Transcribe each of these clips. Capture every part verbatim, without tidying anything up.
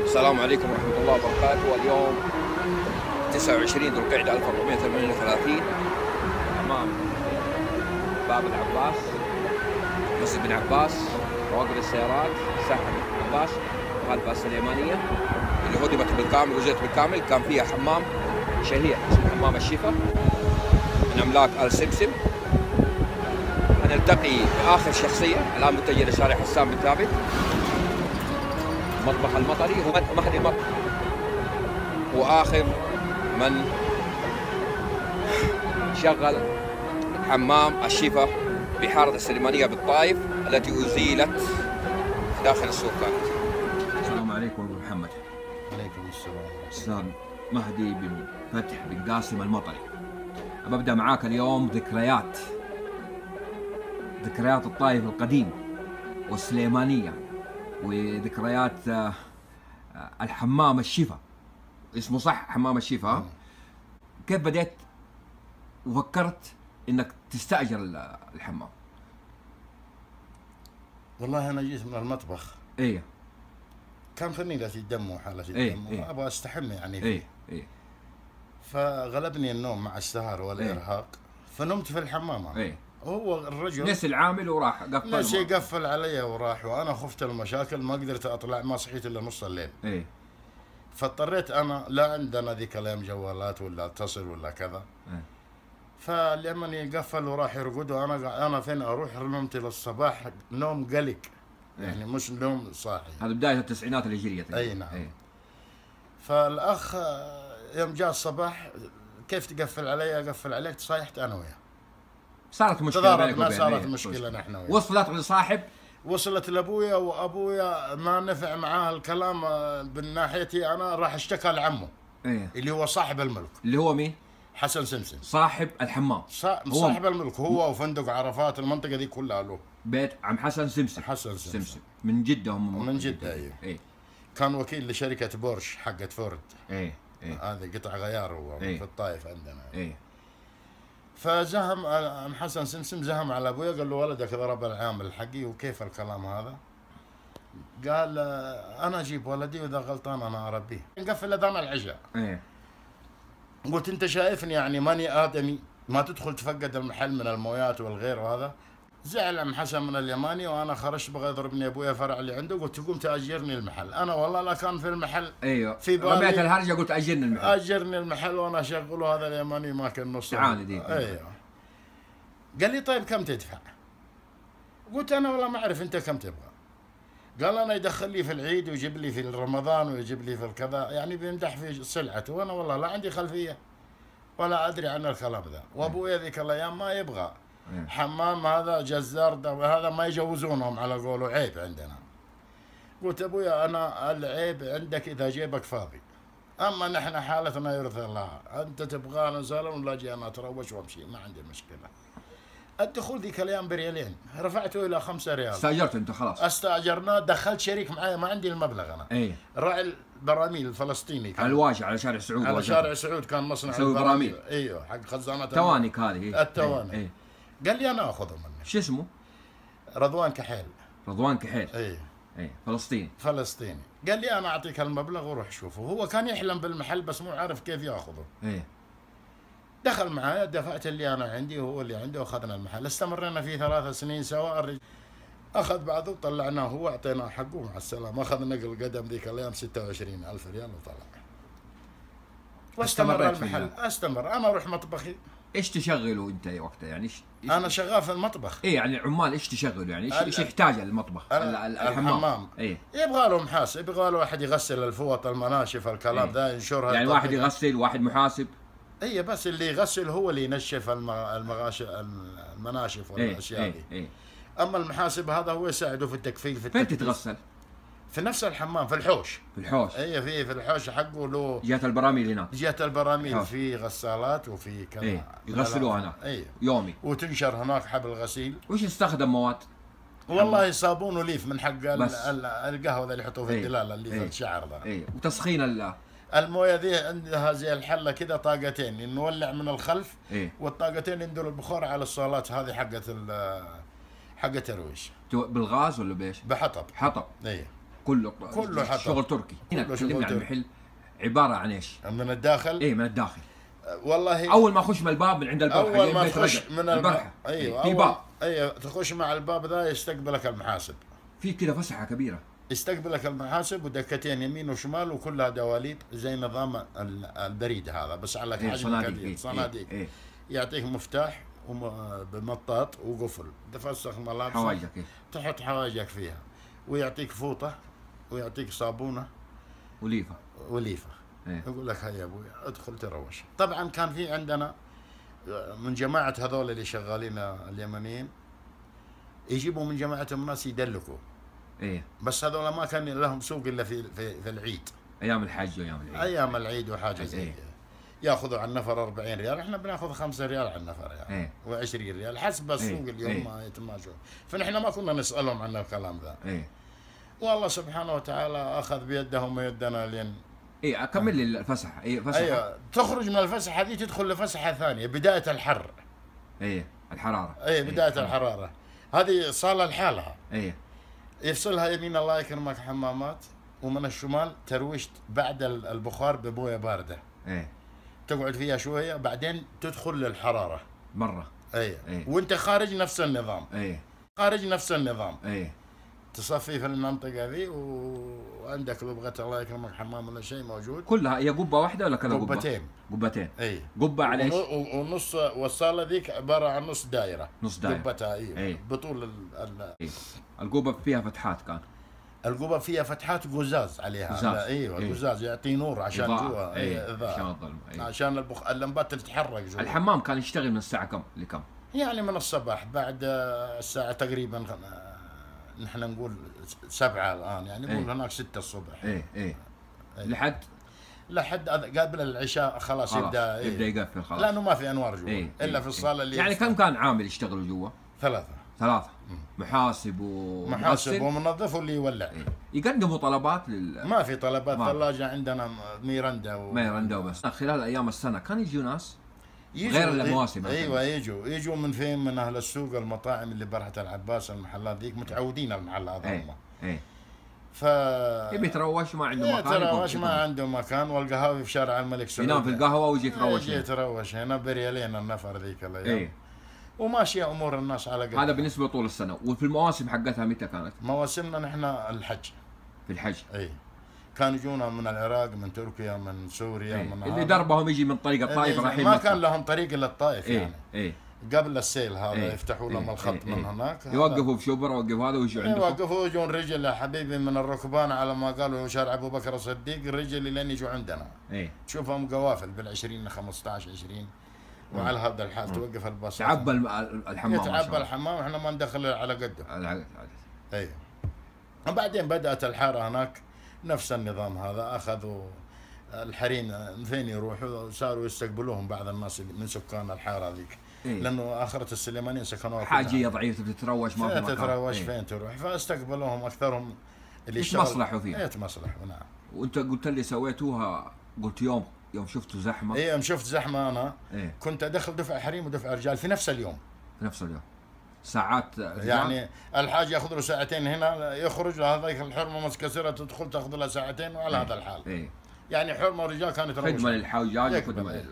السلام عليكم ورحمة الله وبركاته. اليوم تسعة وعشرين ذو القعدة ألف وأربعمائة وثمانية وثلاثين أمام باب العباس، مسجد بن عباس، روابط السيارات، ساحة بن عباس، غالبة السليمانية اللي هدمت بالكامل وجدت بالكامل. كان فيها حمام شهير اسمه حمام الشفا من أملاك آل سمسم. هنلتقي بآخر شخصية الآن متجه لشارع حسان بن ثابت. مطبخ المطري هو مهدي المطبخ، وآخر من شغل حمام الشفا بحارة السليمانية بالطائف التي أزيلت داخل السوق كانت. السلام عليكم أبو محمد. عليكم السلام. أستاذ مهدي بن فتح بن قاسم المطري. ببدأ معاك اليوم ذكريات ذكريات الطائف القديم والسليمانية وذكريات الحمام الشفا، اسمه صح حمام الشفا. كيف بديت وفكرت انك تستأجر الحمام؟ والله انا جيت من المطبخ. ايه كان فنيلة الدم وحالة الدم. إيه إيه وابغى استحمى يعني فيه. ايه ايه فغلبني النوم مع السهر والارهاق. إيه فنمت في الحمام. ايه هو الرجل نسي العامل وراح قفل. نسي قفل علي وراح، وانا خفت المشاكل، ما قدرت اطلع، ما صحيت الا نص الليل. ايه فاضطريت انا، لا عندنا ذيك الايام جوالات ولا اتصل ولا كذا. ايه فلما يقفل وراح يرقد، وانا انا فين اروح؟ نمت للصباح نوم قلق. يعني مش نوم صاحي. هذا بداية التسعينات الهجرية. اي نعم. ايه. فالاخ يوم جاء الصباح، كيف تقفل علي؟ اقفل عليك. صايحت انا وياه، صارت مشكلة بينك ما وبينه. صارت إيه. مشكلة نحن وياه. وصلت لصاحب، وصلت لابويا، وابويا ما نفع معاه الكلام من ناحيتي انا، راح اشتكى لعمه. ايه اللي هو صاحب الملك. اللي هو مين؟ حسن سمسم، صاحب الحمام. صا... صاحب الملك هو وفندق عرفات، المنطقة دي كلها له. بيت عم حسن سمسم. حسن سمسم, سمسم. من جدة هم. من جدة. ايوه. ايه. كان وكيل لشركة بورش حقت فورد. ايه ايه هذه قطع غيار هو. إيه. في الطائف عندنا. ايه. فزهم ام حسن سمسم، زهم على ابويا، قال له ولدك ضرب العامل حقي. وكيف الكلام هذا؟ قال انا اجيب ولدي، واذا غلطان انا اربيه. نقفل اذان العشاء. ايه. قلت انت شايفني يعني ماني ادمي؟ ما تدخل تفقد المحل من المويات والغير. وهذا زعل ام حسن من اليماني، وانا خرجت بغى يضربني ابويا فرع اللي عنده. قلت قوم تاجرني المحل. انا والله لا كان في المحل. ايوه. في بالي رميت الهرجه، قلت اجرني المحل. اجرني المحل وانا اشغله. هذا اليماني ما كان نص. تعال دي. ايوه. قال لي طيب كم تدفع؟ قلت انا والله ما اعرف انت كم تبغى. قال انا يدخل لي في العيد ويجيب لي في رمضان ويجيب لي في الكذا، يعني بيمدح في سلعته، وانا والله لا عندي خلفيه ولا ادري عن الكلام ذا. وابويا ذيك الايام ما يبغى حمام، هذا جزار ده، هذا ما يجوزونهم على قوله، عيب عندنا. قلت ابويا انا العيب عندك اذا جيبك فاضي، اما نحن حالتنا يرثى الله. انت تبغانا نسلم ولا اجي انا اتروش وامشي، ما عندي مشكله. الدخول ذيك الايام بريالين، رفعته الى خمسة ريال. استاجرت انت خلاص؟ استاجرنا، دخلت شريك معي، ما عندي المبلغ انا. ايه. راعي البراميل الفلسطيني كان. على الواجهه على شارع سعود. على شارع سعود كان مصنع يسوي براميل. ايوه، حق خزانه التوانك هذه. التوانك. ايه. قال لي انا اخذه منك. شو اسمه؟ رضوان كحيل. رضوان كحيل. ايه. ايه فلسطيني. فلسطيني. قال لي انا اعطيك المبلغ وروح شوفه. هو كان يحلم بالمحل بس مو عارف كيف ياخذه. ايه. دخل معايا، دفعت اللي انا عندي وهو اللي عنده، واخذنا المحل. استمرينا فيه ثلاث سنين سوا. الرجل اخذ بعضه وطلعناه، هو اعطيناه حقه مع السلامه. اخذ نقل قدم ذيك الايام ستة وعشرين ألف ريال وطلع. واستمر المحل. استمر. انا اروح مطبخي. ايش تشغلوا انت وقتها يعني؟ ايش انا شغال في المطبخ. ايه يعني عمال ايش تشغلوا يعني؟ ايش ايش يحتاج المطبخ؟ الحمام. الحمام. ايه. يبغى له محاسب، يبغى له واحد يغسل الفوط، المناشف، الكلام ذا. إيه؟ ينشرها يعني واحد يغسل، واحد محاسب. اي بس اللي يغسل هو اللي ينشف المغاش المناشف والاشياء ايه دي. ايه. اما المحاسب هذا هو يساعده في التكفيل. في فين تتغسل؟ في نفس الحمام، في الحوش. في الحوش. اي في في الحوش حقه له جهة البراميل هناك. جهة البراميل في غسالات وفي كذا. ايه يغسلوها هناك. اي يومي. وتنشر هناك حبل غسيل. وش يستخدم مواد؟ والله صابون وليف من حق القهوه اللي يحطوه في الدلاله اللي في الشعر ذا. اي. وتسخين ال المويه ذي عندها زي الحله كذا، طاقتين نولع من الخلف. إيه؟ والطاقتين يندوا البخار على الصالات هذه حقت ال حقت الرويش. بالغاز ولا بايش؟ بحطب. حطب. اي. كله كله حطب، شغل تركي. هنا كله تكلمنا شغل عن تركي. المحل عباره عن ايش؟ من الداخل؟ ايه من الداخل. والله اول ما اخش من الباب من عند البرحه، اول ما تخش من البرحه ايوه في باب، ايوه تخش مع الباب ذا يستقبلك المحاسب، في كذا فسحه كبيره، يستقبلك المحاسب ودكتين يمين وشمال وكلها دواليب زي نظام البريد هذا بس على إيه حجم صناديق. كبير، إيه صناديق. إيه. يعطيك مفتاح بمطاط وقفل، تفسخ ملابسك حوايجك إيه؟ تحط حوايجك فيها، ويعطيك فوطه ويعطيك صابونه وليفه وليفه. إيه؟ يقول لك هيا ابوي ادخل تروش. طبعا كان في عندنا من جماعه هذول اللي شغالين اليمنيين يجيبوا من جماعتهم ناس يدلكوا. ايه بس هذول ما كان لهم سوق الا في في, في العيد، ايام الحج وايام العيد، ايام العيد وحاجه زي إيه؟ كذا. ياخذوا على النفر أربعين ريال، احنا بناخذ خمسة ريال على النفر يعني، إيه؟ و20 ريال حسب السوق. إيه؟ اليوم إيه؟ ما يتماشوا، فنحن ما كنا نسالهم عن الكلام ذا. ايه والله سبحانه وتعالى اخذ بيدهم ويدنا لين ايه. اكمل لي الفسحه. ايه فسحه. ايوه تخرج من الفسحه هذه تدخل لفسحه ثانيه، بدايه الحر. ايه الحراره. اي بدايه إيه؟ الحراره هذه صاله لحالها. ايه يفصلها يمين الله يكرمك حمامات، ومن الشمال ترويش بعد البخار بمويه بارده. ايه تقعد فيها شويه بعدين تدخل للحراره مره. اي إيه؟ وانت خارج نفس النظام، ايه خارج نفس النظام. ايه تصفي في المنطقه ذي وعندك لبغه الله يكرمك حمام ولا شيء موجود. كلها هي قبه واحده ولا كذا قبه؟ قبتين. قبتين. اي قبه على ايش؟ ونص والصاله ذيك عباره عن نص دائره. نص دائره. قبتها ايوه. إيه؟ بطول ال... ال... إيه؟ القبه فيها فتحات كان. القبه فيها فتحات قزاز عليها. قزاز. ايوه إيه؟ قزاز يعطي نور عشان جوا. ايه إيه عشان الظلمه. إيه؟ عشان البخ... اللمبات تتحرك جوا. الحمام كان يشتغل من الساعه كم لكم؟ يعني من الصباح بعد الساعه تقريبا نحن نقول سبعة الآن، يعني نقول إيه؟ هناك ستة الصبح. ايه ايه, إيه؟ لحد لحد قبل العشاء خلاص, خلاص يبدا إيه؟ يبدا يقفل خلاص، لانه ما في انوار جوا. إيه؟ الا إيه؟ في الصاله اللي يعني كم كان عامل يشتغلوا جوا؟ ثلاثة ثلاثة. مم. محاسب ومغسل محاسب ومنظف واللي يولع. إيه؟ يقدموا طلبات لل ما في طلبات. ثلاجة عندنا ميرندا و... ميرندا وبس. خلال ايام السنة كان يجوا ناس غير المواسم. ايوه يجوا يجوا من فين؟ من اهل السوق، المطاعم اللي برحة العباس، المحلات ذيك متعودين المحل هذا. ايه ايه ف يبي يتروش ما عنده مكان. يتروش ما عنده مكان، والقهاوي في شارع الملك سعود ينام في القهوة ويجي يتروش. يجي يتروش هنا بريالين النفر ذيك الايام. ايه وماشيه امور الناس على قد. هذا بالنسبة طول السنة. وفي المواسم حقتها متى كانت؟ مواسمنا نحن الحج. في الحج. اي كانوا يجونا من العراق، من تركيا، من سوريا. ايه؟ من اللي دربهم يجي من طريق الطائف رايحين ما مكة. كان لهم طريق الا الطائف. ايه؟ يعني ايه قبل السيل هذا. إيه؟ يفتحوا لهم إيه؟ الخط إيه؟ من إيه؟ هناك. يوقفوا في شبرا ويوقفوا هذا ويجوا عندكم. يوقفوا يجون رجل يا حبيبي من الركبان على ما قالوا شارع ابو بكر الصديق، الرجل لين يجوا عندنا. ايه تشوفهم قوافل بالعشرين خمسة عشر عشرين، وعلى هذا الحال توقف الباص. تعبى الحمام. يتعبى الحمام واحنا ما ندخل على قده. على ايوه. وبعدين بدات الحاره هناك نفس النظام هذا. اخذوا الحريم فين يروحوا صاروا يستقبلوهم بعض الناس من سكان الحاره ذيك. إيه؟ لانه اخره السليمانيين سكنوها حاجيه ضعيفه تتروش ما في مكان. تتروش إيه؟ فين تروح؟ فاستقبلوهم اكثرهم اللي يتمصلحوا فيها. يتمصلحوا نعم. وانت قلت لي سويتوها، قلت يوم يوم شفتوا زحمه. اي يوم شفت زحمه انا. إيه؟ كنت ادخل دفع حريم ودفع رجال في نفس اليوم. في نفس اليوم ساعات يعني الحاج ياخذ له ساعتين هنا، يخرج هذيك الحرمه مسكسره تدخل تاخذ لها ساعتين وعلى إيه؟ هذا الحال. إيه؟ يعني حرمه ورجال كانت تروش. خدمه للحجاج وخدمه لله.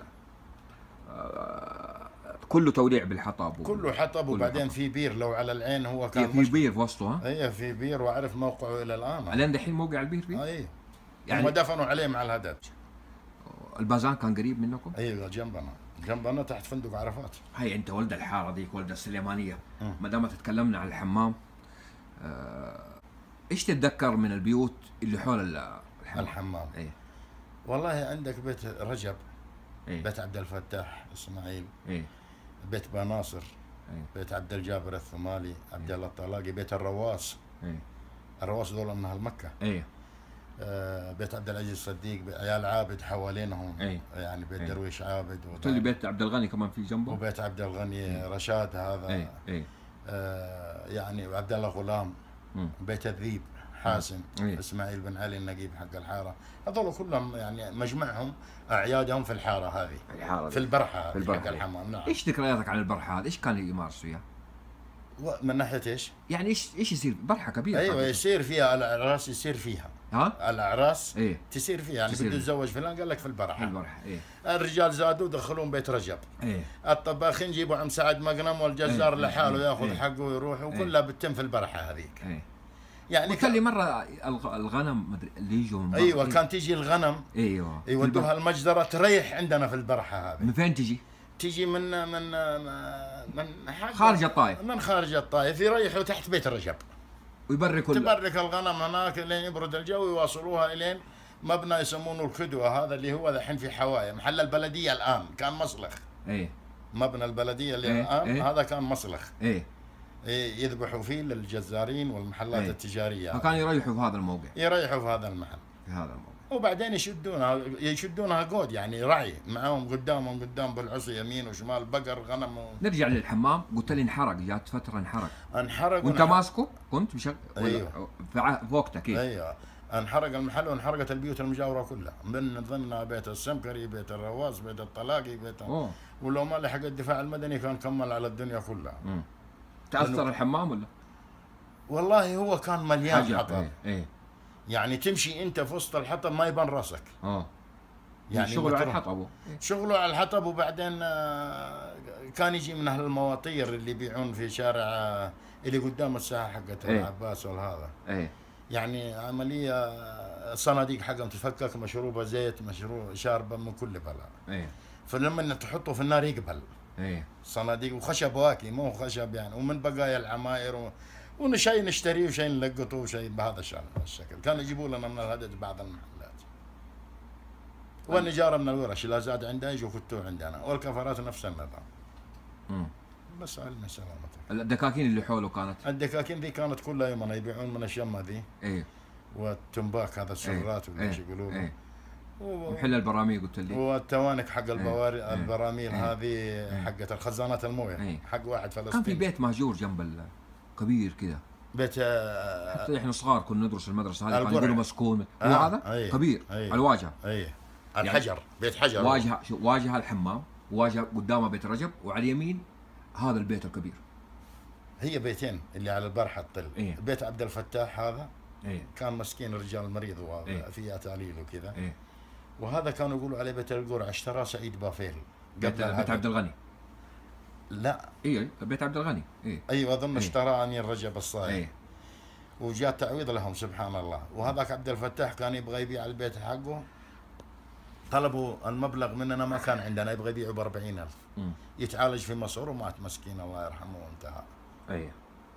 كله توليع بالحطب. كله حطب. وبعدين في بير لو على العين هو كان. في بير في وسطه. ها؟ اي في بير واعرف موقعه الى الان. الان دحين موقع البير فيه؟ اي يعني هم دفنوا عليه مع الهدد. البازان كان قريب منكم؟ ايوه جنبنا جنبنا تحت فندق عرفات. هي انت ولد الحاره ذيك، ولد السليمانيه. ما دام تتكلمنا عن الحمام، آه ايش تتذكر من البيوت اللي حول الحمام؟ الحمام ايه؟ والله عندك بيت رجب. إيه؟ بيت عبد الفتاح اسماعيل. ايه؟ بيت بناصر. إيه؟ بيت عبد الجابر الثمالي. عبد الله الطلاقي. بيت الرواس. ايه؟ الرواس دول من اهل مكه. ايه؟ آه بيت عبد العزيز الصديق. عيال عابد حوالينهم. ايه؟ يعني بيت إيه؟ درويش عابد. قلت لي بيت عبد الغني كمان في جنبه. وبيت عبد الغني. إيه؟ رشاد هذا. ايه؟ ايه؟ آه يعني عبد الله غلام. مم. بيت الذيب حاسم. إيه؟ اسماعيل بن علي النقيب حق الحاره. هذول كلهم يعني مجمعهم اعيادهم في الحاره هذه. الحاره في البرحه في البرحه حق الحمام. نعم. ايش ذكرياتك عن البرحه هذه؟ ايش كانوا يمارسوا فيها؟ من ناحيه ايش؟ يعني ايش ايش يصير؟ برحه كبيره. ايوه طبعاً. يصير فيها الاعراس، يصير فيها ها؟ الاعراس ايه تسير فيها، يعني بده يتزوج فلان قال لك في البرحه. البرحه ايه. الرجال زادوا دخلون بيت رجب. ايه. الطباخين يجيبوا عم سعد مقنم، والجزار ايه. لحاله ايه. ياخذ ايه. حقه ويروح، وكلها بتتم في البرحه هذيك. ايه. يعني قلت لي مره الغ- الغنم مدري اللي يجوا من برا. ايوه إيه؟ كان تيجي الغنم ايوه يودوها المجزره تريح عندنا في البرحه هذه. من فين تجي؟ تيجي من من من حق خارج الطائف. من خارج الطائف، يريحوا تحت بيت رجب، ويبركوا ال- تبرك الغنم هناك لين يبرد الجو، ويواصلوها الين مبنى يسمونه الكدوه، هذا اللي هو الحين في حوايه، محل البلديه الان كان مصلخ. ايه. مبنى البلديه اللي إيه. الان إيه. هذا كان مصلخ. ايه. إيه، يذبحوا فيه للجزارين والمحلات إيه. التجاريه، فكانوا يريحوا في هذا الموقع. يريحوا في هذا المحل، في هذا الموقع. وبعدين يشدونها يشدونها قود، يعني رعي معاهم قدامهم قدام بالعصي يمين وشمال، بقر غنم و... نرجع للحمام. قلت لي انحرق، جات فتره انحرق. انحرق وانت ونح- ماسكه؟ كنت مشغل ولا أيوه. في ع- في وقتك ايه؟ ايوه انحرق المحل، وانحرقت البيوت المجاوره كلها، من ضمنها بيت السمكري، بيت الرواس، بيت الطلاقي، بيت اوه. ولو ما لحق الدفاع المدني كان كمل على الدنيا كلها. امم تاثر الحمام ولا؟ والله هو كان مليان حجر. حطب. ايه. ايه. يعني تمشي انت في وسط الحطب ما يبان راسك. اه. يعني شغل على بتروح- الحطب. إيه. شغله على الحطب. وبعدين آه، كان يجي من اهل المواطير اللي يبيعون في شارع آه، اللي قدام الساحه حقت إيه. العباس والهذا، ايه. يعني عمليه آه، صناديق حقهم تفكك، مشروبه زيت، مشروب شاربه من كل بلاء. ايه. فلما تحطه في النار يقبل ايه. صناديق، وخشب واكي مو خشب يعني، ومن بقايا العماير و... وشيء نشتريه وشيء نلقطه وشيء بهذا الشان الشكل. كانوا يجيبوا لنا من الهدد بعض المحلات، والنجاره من الورش لا زاد عندها يجوا يكتوه عندنا، والكفرات نفس النظام. امم بس علم سلامتك. الدكاكين اللي حوله كانت. الدكاكين ذي كانت كلها يمنا يبيعون من الشمه ذي ايه. والتنباك هذا السرات ولا ايش يقولوا له. ايه. و- ومحل البراميل قلت لي. والتوانك حق البواري إيه. البراميل إيه. هذه إيه. حقت الخزانات المويه، إيه. حق واحد فلسطيني. كان في بيت مهجور جنب ال- كبير كذا. بيت آه، حتى احنا صغار كنا ندرس المدرسه هذه كانوا القرع. يقولوا مسكون. هو آه، هذا أيه. كبير أيه. على الواجهه. اي الحجر، بيت حجر. واجهه شو- واجهه الحمام، واجهه قدامه بيت رجب، وعلى اليمين هذا البيت الكبير. هي بيتين اللي على البرحه الطل. إيه. بيت عبد الفتاح هذا ايه. كان مسكين رجال مريض إيه. وفيه اتاليل وكذا. ايه. وهذا كانوا يقولوا عليه بيت القرع، اشتراه سعيد بافيل بيت, قبل بيت الهدد. عبد الغني. لا ايه بيت عبد الغني. ايه. ايوه اظن إيه. اشتراه امير رجب الصايغ. ايه. وجاء تعويض لهم سبحان الله. وهذاك عبد الفتاح كان يبغى يبيع البيت حقه، طلبوا المبلغ مننا ما كان عندنا، يبغى يبيعه ب أربعين ألف. امم يتعالج في مصر ومات مسكين الله يرحمه وانتهى. ايه.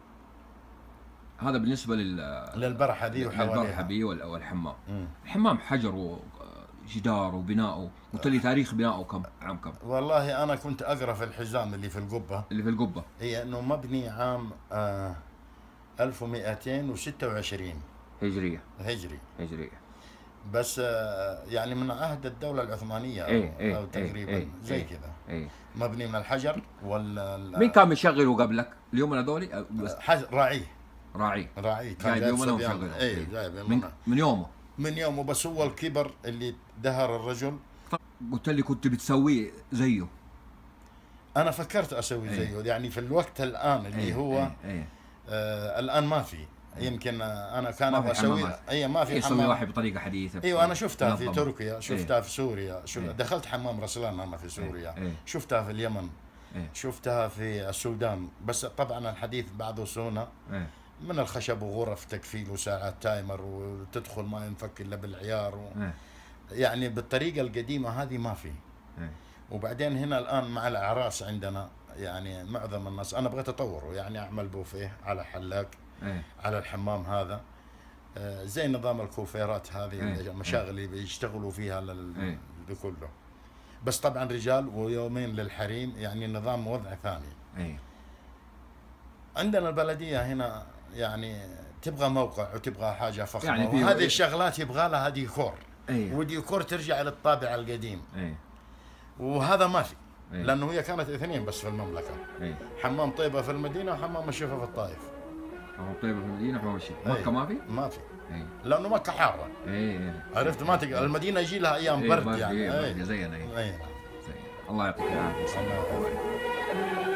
هذا بالنسبه لل للبرحه ذي للبرحه وحواليها. بي وال- والحمام. مم. الحمام حجر وجدار وبناؤه. قلت لي تاريخ بناؤه كم عام كم؟ والله انا كنت اقرا في الحزام اللي في القبه، اللي في القبه. هي انه مبني عام آه ألف ومئتين وستة وعشرين هجريه. هجري، هجريه. بس آه يعني من عهد الدوله العثمانيه أو, إيه إيه أو تقريبا إيه زي إيه كذا. ايه. مبني من الحجر وال مين كان مشغله قبلك؟ اليوم هذولي بس حج... راعيه راعي. راعيه كان جايب يومنا صبيان. ومشغله. اي إيه. جايب من يومنا من يومه. من يومه. بس هو الكبر اللي دهر الرجل. قلت لي كنت بتسويه زيه. انا فكرت اسوي إيه. زيه يعني في الوقت الان اللي إيه هو إيه إيه. آه الان ما في. يمكن آه، انا كان ما ابغى في اسوي. حمامات. اي ما في يسوي حمام. واحد بطريقه حديثه. ايوه انا شفتها في منظمة. تركيا، شفتها إيه. في سوريا، شو إيه. دخلت حمام رسلان انا في سوريا. إيه. شفتها في اليمن. إيه. شفتها في السودان. بس طبعا الحديث بعضه سونا إيه. من الخشب وغرف تكفيل وساعات تايمر، وتدخل ما ينفك الا بالعيار و... إيه. يعني بالطريقه القديمه هذه ما في. إيه. وبعدين هنا الان مع الاعراس عندنا يعني معظم الناس، انا بغيت اطوره يعني اعمل بوفيه على حلاق إيه. على الحمام هذا، آه، زي نظام الكوفيرات هذه إيه. المشاغل اللي بيشتغلوا فيها لل... إيه. ده كله. بس طبعا رجال ويومين للحريم، يعني نظام وضع ثاني. إيه. عندنا البلديه هنا يعني تبغى موقع وتبغى حاجه فخمه، يعني في- وهذه الشغلات يبغى لها ديكور، إيه. وديكور ترجع للطابع القديم، إيه. وهذا ما في. إيه. لانه هي كانت اثنين بس في المملكه، إيه. حمام طيبه في المدينه وحمام الشفا في الطائف. حمام طيبه في المدينه حمام الشيخ. إيه. مكه ما في؟ ما في، إيه. لانه مكه حاره. إيه. إيه. عرفت ما تقدر المدينه يجي لها ايام إيه. برد ما في- يعني. إيه. إيه. زينا. إيه. إيه. زينا. الله يعطيك العافيه. الله يعافيك.